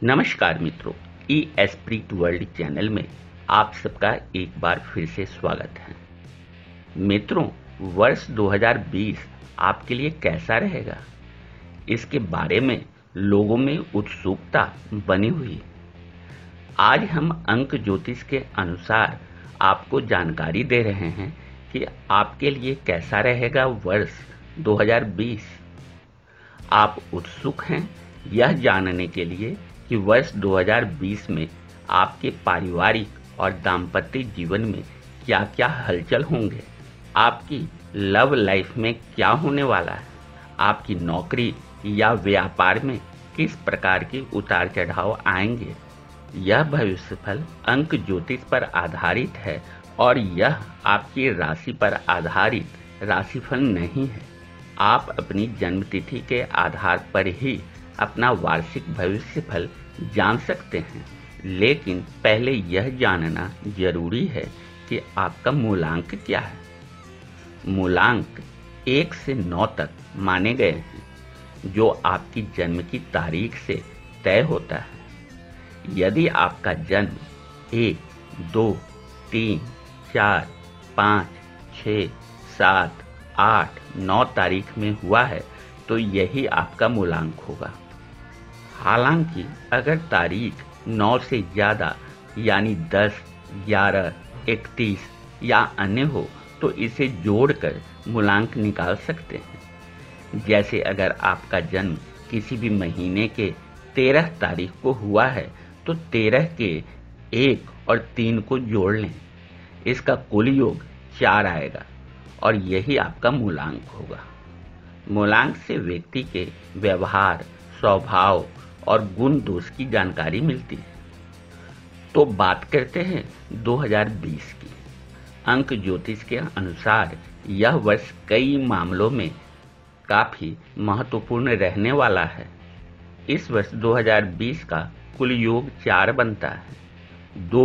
नमस्कार मित्रों, ई Esprit world channel में आप सबका एक बार फिर से स्वागत है। मित्रों, वर्ष 2020 आपके लिए कैसा रहेगा, इसके बारे में लोगों में उत्सुकता बनी हुई है। आज हम अंक ज्योतिष के अनुसार आपको जानकारी दे रहे हैं कि आपके लिए कैसा रहेगा वर्ष 2020। आप उत्सुक हैं यह जानने के लिए कि वर्ष 2020 में आपके पारिवारिक और दाम्पत्य जीवन में क्या-क्या हलचल होंगे, आपकी लव लाइफ में क्या होने वाला है, आपकी नौकरी या व्यापार में किस प्रकार के उतार चढ़ाव आएंगे। यह भविष्यफल अंक ज्योतिष पर आधारित है और यह आपकी राशि पर आधारित राशिफल नहीं है। आप अपनी जन्मतिथि के आधार पर ही अपना वार्षिक भविष्यफल जान सकते हैं, लेकिन पहले यह जानना जरूरी है कि आपका मूलांक क्या है। मूलांक 1 से 9 तक माने गए हैं, जो आपकी जन्म की तारीख से तय होता है। यदि आपका जन्म 1, 2, 3, 4, 5, 6, 7, 8, 9 तारीख में हुआ है तो यही आपका मूलांक होगा। हालांकि अगर तारीख 9 से ज़्यादा यानी 10, 11, 31 या अन्य हो तो इसे जोड़कर मूलांक निकाल सकते हैं। जैसे अगर आपका जन्म किसी भी महीने के 13 तारीख को हुआ है तो 13 के 1 और 3 को जोड़ लें, इसका कुल योग 4 आएगा और यही आपका मूलांक होगा। मूलांक से व्यक्ति के व्यवहार, स्वभाव और गुण दोष की जानकारी मिलती है। तो बात करते हैं 2020 की। अंक ज्योतिष के अनुसार यह वर्ष कई मामलों में काफी महत्वपूर्ण रहने वाला है। इस वर्ष 2020 का कुल योग 4 बनता है, 2,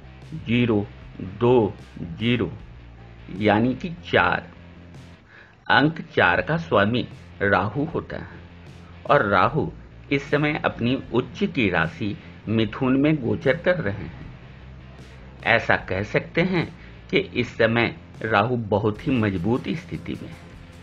0, 2, 0 यानी कि 4। अंक 4 का स्वामी राहु होता है और राहु इस समय अपनी उच्च की राशि मिथुन में गोचर कर रहे हैं। ऐसा कह सकते हैं कि इस समय राहु बहुत ही मजबूत स्थिति में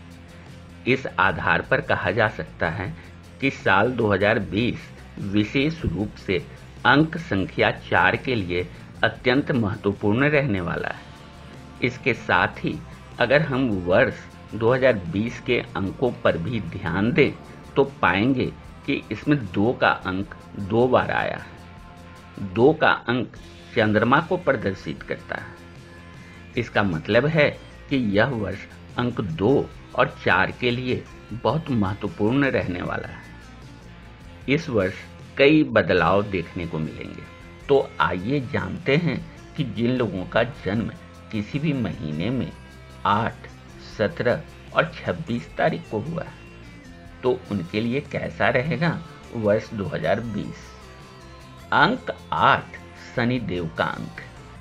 है। इस आधार पर कहा जा सकता है कि साल 2020 विशेष रूप से अंक संख्या 4 के लिए अत्यंत महत्वपूर्ण रहने वाला है। इसके साथ ही अगर हम वर्ष 2020 के अंकों पर भी ध्यान दें तो पाएंगे कि इसमें 2 का अंक 2 बार आया है। 2 का अंक चंद्रमा को प्रदर्शित करता है। इसका मतलब है कि यह वर्ष अंक 2 और 4 के लिए बहुत महत्वपूर्ण रहने वाला है। इस वर्ष कई बदलाव देखने को मिलेंगे। तो आइए जानते हैं कि जिन लोगों का जन्म किसी भी महीने में 8, 17 और 26 तारीख को हुआ है तो उनके लिए कैसा रहेगा वर्ष 2020। अंक 8 शनिदेव का अंक।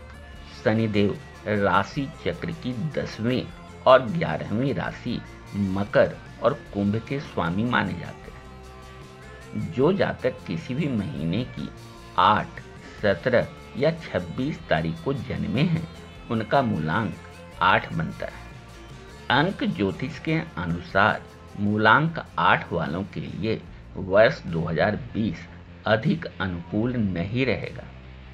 शनिदेव राशि चक्र की 10वीं और 11वीं राशि मकर और कुंभ के स्वामी माने जाते हैं। जो जातक किसी भी महीने की 8, 17 या 26 तारीख को जन्मे हैं उनका मूलांक 8 बनता है। अंक ज्योतिष के अनुसार मूलांक 8 वालों के लिए वर्ष 2020 अधिक अनुकूल नहीं रहेगा,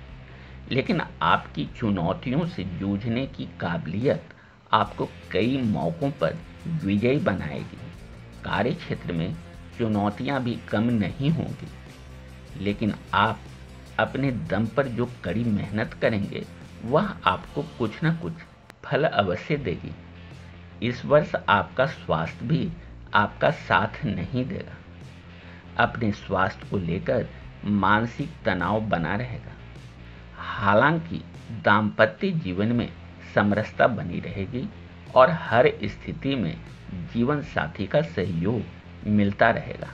लेकिन आपकी चुनौतियों से जूझने की काबिलियत आपको कई मौकों पर विजयी बनाएगी। कार्य क्षेत्र में चुनौतियां भी कम नहीं होंगी, लेकिन आप अपने दम पर जो कड़ी मेहनत करेंगे वह आपको कुछ न कुछ फल अवश्य देगी। इस वर्ष आपका स्वास्थ्य भी आपका साथ नहीं देगा। अपने स्वास्थ्य को लेकर मानसिक तनाव बना रहेगा। हालांकि दाम्पत्य जीवन में समरसता बनी रहेगी और हर स्थिति में जीवन साथी का सहयोग मिलता रहेगा।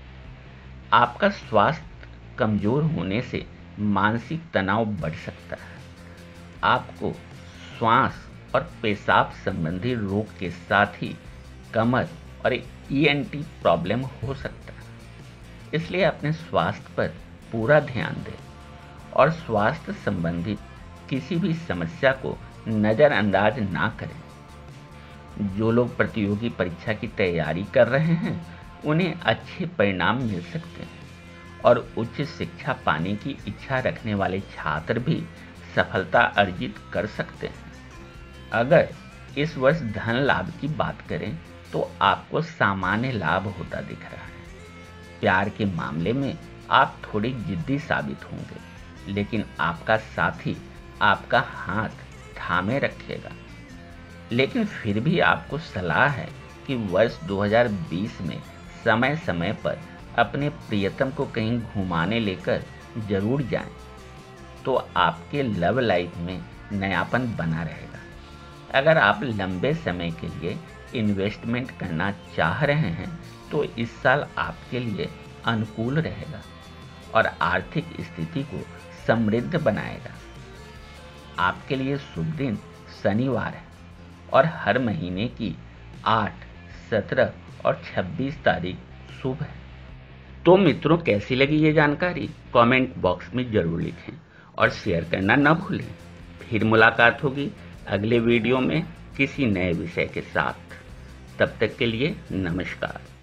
आपका स्वास्थ्य कमजोर होने से मानसिक तनाव बढ़ सकता है। आपको श्वास और पेशाब संबंधी रोग के साथ ही कमर और ईएनटी प्रॉब्लम हो सकता है। इसलिए अपने स्वास्थ्य पर पूरा ध्यान दें और स्वास्थ्य संबंधित किसी भी समस्या को नज़रअंदाज ना करें। जो लोग प्रतियोगी परीक्षा की तैयारी कर रहे हैं उन्हें अच्छे परिणाम मिल सकते हैं और उच्च शिक्षा पाने की इच्छा रखने वाले छात्र भी सफलता अर्जित कर सकते हैं। अगर इस वर्ष धन लाभ की बात करें तो आपको सामान्य लाभ होता दिख रहा है। प्यार के मामले में आप थोड़ी जिद्दी साबित होंगे, लेकिन आपका साथी आपका हाथ थामे रखेगा। लेकिन फिर भी आपको सलाह है कि वर्ष 2020 में समय समय पर अपने प्रियतम को कहीं घुमाने लेकर जरूर जाएं, तो आपके लव लाइफ में नयापन बना रहेगा। अगर आप लंबे समय के लिए इन्वेस्टमेंट करना चाह रहे हैं तो इस साल आपके लिए अनुकूल रहेगा और आर्थिक स्थिति को समृद्ध बनाएगा। आपके लिए शुभ दिन शनिवार है और हर महीने की 8, 17 और 26 तारीख शुभ है। तो मित्रों, कैसी लगी ये जानकारी कमेंट बॉक्स में जरूर लिखें और शेयर करना न भूलें। फिर मुलाकात होगी अगले वीडियो में किसी नए विषय के साथ। तब तक के लिए नमस्कार।